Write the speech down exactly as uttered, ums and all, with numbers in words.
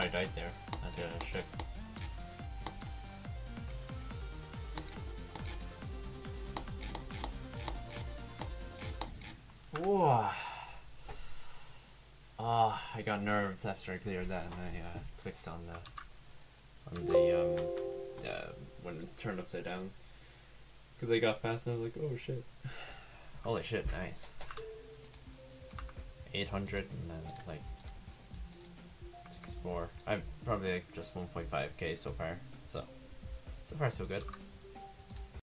I died there at the ship. Whoa. Ah, oh, I got nerves after I cleared that, and I uh, clicked on the on the um uh, when it turned upside down because I got past and I was like, oh shit, holy shit, nice. eight hundred and then like sixty-four. I'm probably like just one point five K so far, so so far so good.